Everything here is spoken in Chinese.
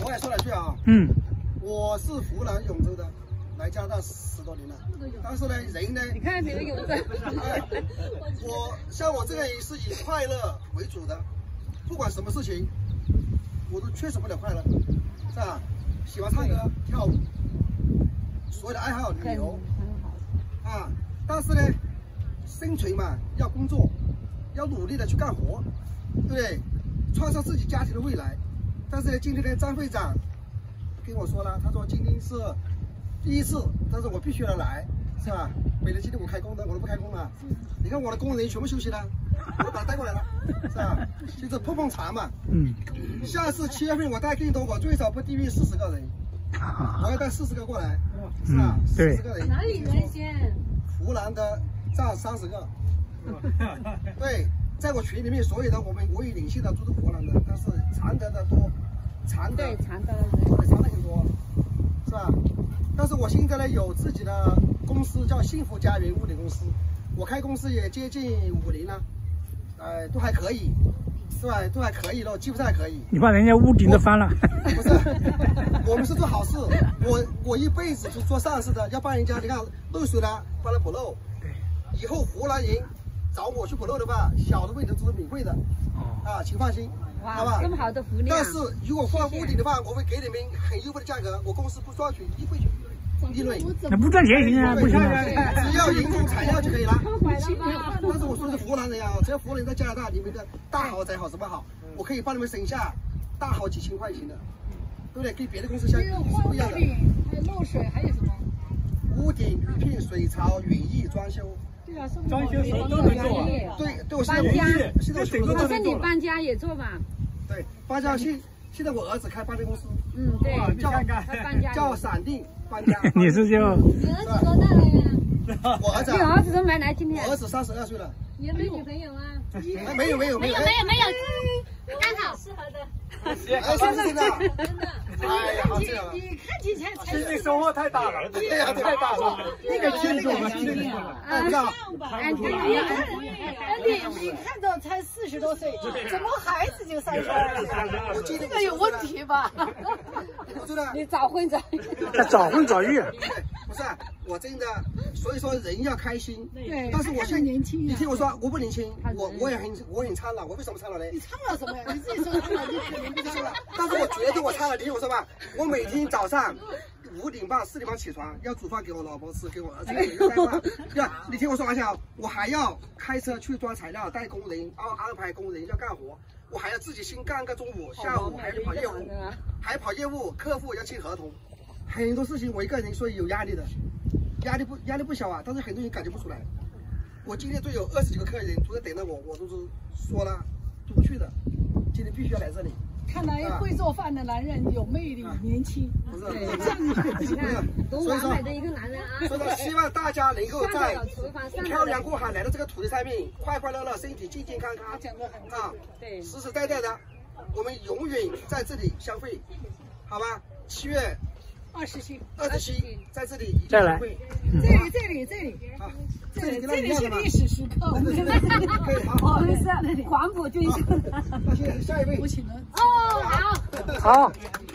我也说两句啊。我是湖南永州的，来加拿大10多年了。但是呢，人呢， 你看别人永州。 像我这个人是以快乐为主的，不管什么事情，我都缺少不了快乐，是吧？喜欢唱歌、跳舞，所有的爱好旅游，啊，但是呢，生存嘛要工作，要努力的去干活，对不对？创造自己家庭的未来。但是呢，今天呢，张会长跟我说了，他说今天是第一次，但是我必须要来，是吧？本来今天我开工的，我都不开工了。你看我的工人全部休息了，我把他带过来了，是吧？就是碰碰茶嘛。下次7月份我带更多，我最少不低于40个人，我要带40个过来，是吧？40个人。 哪里人先？ 湖南的占30个。对，在我群里面所有的我有领先的都是湖南的，但是常德的多，常德很多，是吧？但是我现在呢有自己的公司叫幸福家园物流公司，我开公司也接近5年了，都还可以，是吧？都还可以了，基本上还可以。 你把人家屋顶都翻了。 不是，我们是做好事，我一辈子就做善事的，要帮人家，你看漏水了帮他补漏。以后湖南人找我去补漏的话，小的问题都是免费的，啊，请放心，好吧？ 这么好的福利。 但是如果换屋顶的话，我会给你们很优惠的价格，我公司不赚取1分钱利润。 那不赚钱行啊？不行啊！ 只要人工材料就可以了。但是我说的是湖南人啊，只要湖南人在加拿大，你们的大好宅好什么好，我可以帮你们省下大好几千块钱的，对不对？跟别的公司相比是不一样的。 还有漏水，还有什么？ 屋顶、雨片、水槽、园艺装修。 对啊， 装修什么都能做。 对，我现在整个都能做。 你搬家也做吧？ 对，搬家现在我儿子开搬家公司。 对， 叫闪电搬家。 你是就？ 你儿子多大了呀？ 我儿子。 你儿子都没来今天。 我儿子32岁了。 有没有女朋友啊？ 没有， 刚好适合的。 真的。哎呀，好这样。 你看起来最近收获太大了， 对呀，太大了。 那个清楚了， 你看着才40多岁，怎么孩子就32了？这个有问题吧？ 我觉得你早婚早育。 早婚早育。 不是，我真的，所以说人要开心。 对。 但是我现在年轻。 你听我说，我不年轻，我很苍老。我为什么苍老呢？ 你苍老什么呀？你自己说苍老，你肯定不苍老。 但是我觉得我苍老，你听我说吧，我每天早上5点半、4点半起床，要煮饭给我老婆吃，给我儿子带饭。对吧？你听我说完下，我还要开车去装材料，带工人，安排工人要干活，我还要自己先干个中午，下午还要去跑业务，还跑业务，客户要签合同，很多事情我一个人所以有压力的，压力不小啊，但是很多人感觉不出来。我今天都有20几个客人都在等着我，我都是说了都不去的，今天必须要来这里。 看来会做饭的男人有魅力，年轻。 不是， 你看多完美的一个男人啊！ 所以说，希望大家能够在漂洋过海来到这个土地上面，快快乐乐，身体健健康康啊！对，实实在在的，我们永远在这里相会，好吧？7月27在这里再来。 这里啊，这里是历史时刻。 我们是黄埔军校的。 下一位， 我请了。 哦，好。